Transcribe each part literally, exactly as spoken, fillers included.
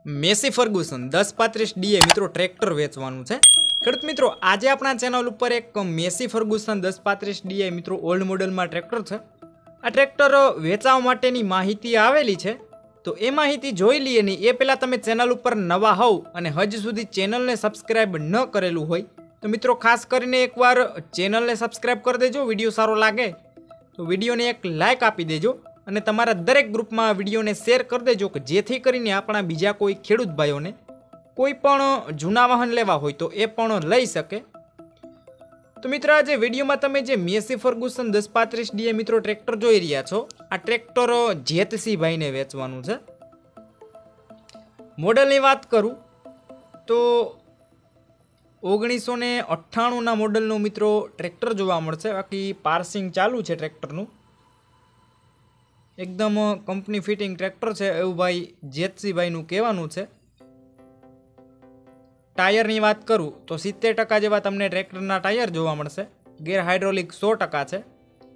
Massey Ferguson દસ પાંત્રીસ DA મિત્રો ટ્રેક્ટર વેચવાનું છે। ખેડૂત મિત્રો આજે આપણા ચેનલ ઉપર એક મેસી ફર્ગુસન દસ પાંત્રીસ ડીએ મિત્રો ઓલ્ડ મોડલમાં ટ્રેક્ટર છે। આ ટ્રેક્ટર વેચવા માટેની માહિતી આવેલી છે, તો એ માહિતી જોઈ લઈએ નહીં એ પહેલાં તમે ચેનલ ઉપર નવા હોવ અને હજ સુધી ચેનલને સબસ્ક્રાઈબ ન કરેલું હોય તો મિત્રો ખાસ કરીને એકવાર ચેનલને સબસ્ક્રાઈબ કરી દેજો। વિડીયો સારો લાગે તો વિડીયોને એક લાઇક આપી દેજો અને તમારા દરેક ગ્રુપમાં વિડીયોને શેર કરી દેજો કે જેથી કરીને આપણા બીજા કોઈ ખેડૂત ભાઈઓને કોઈ પણ જૂના વાહન લેવા હોય તો એ પણ લઈ શકે। તો મિત્રો આજે વિડીયોમાં તમે જે મેસી ફર્ગુસન દસ પાંત્રીસ ડીએ મિત્રો ટ્રેક્ટર જોઈ રહ્યા છો, આ ટ્રેક્ટર જેતસી ભાઈને વેચવાનું છે। મોડલની વાત કરું તો ઓગણીસો ને અઠ્ઠાણુંના મોડલનું મિત્રો ટ્રેક્ટર જોવા મળશે। બાકી પાર્સિંગ ચાલુ છે ટ્રેક્ટરનું, એકદમ કંપની ફિટિંગ ટ્રેક્ટર છે એવું ભાઈ જેતસીભાઈનું કહેવાનું છે। ટાયરની વાત કરું તો સિત્તેર ટકા જેવા તમને ટ્રેક્ટરના ટાયર જોવા મળશે। ગેર હાઇડ્રોલિક સો ટકા છે।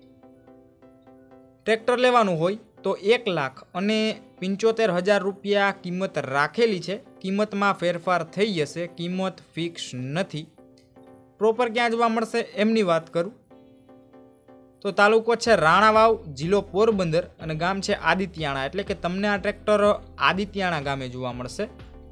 ટ્રેક્ટર લેવાનું હોય તો એક લાખ અને પંચોતેર હજાર રૂપિયા કિંમત રાખેલી છે। કિંમતમાં ફેરફાર થઈ જશે, કિંમત ફિક્સ નથી। પ્રોપર ક્યાં જોવા મળશે એમની વાત કરું તો તાલુકો છે રાણાવાવ, જિલ્લો પોરબંદર અને ગામ છે આદિત્યાણા, એટલે કે તમને આ ટ્રેક્ટર આદિત્યાણા ગામે જોવા મળશે।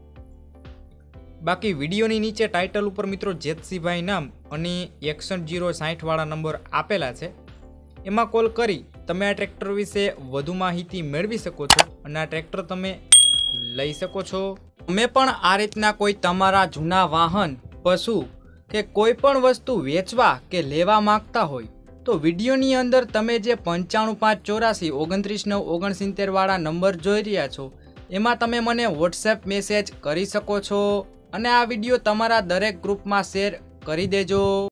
બાકી વિડીયોની નીચે ટાઇટલ ઉપર મિત્રો જેતસીભાઈ નામ અને એકસઠ જીરો સાઠ વાળા નંબર આપેલા છે, એમાં કોલ કરી તમે આ ટ્રેક્ટર વિશે વધુ માહિતી મેળવી શકો છો અને આ ટ્રેક્ટર તમે લઈ શકો છો। તમે પણ આ રીતના કોઈ તમારા જૂના વાહન, પશુ કે કોઈ પણ વસ્તુ વેચવા કે લેવા માંગતા હોય તો વિડીયોની અંદર તમે જે પંચાણું પાંચ ચોરાસી ઓગણત્રીસ નવ ઓગણસિત્તેર વાળા નંબર જોઈ રહ્યા છો એમાં તમે મને વોટ્સએપ મેસેજ કરી શકો છો અને આ વિડીયો તમારા દરેક ગ્રુપમાં શેર કરી દેજો।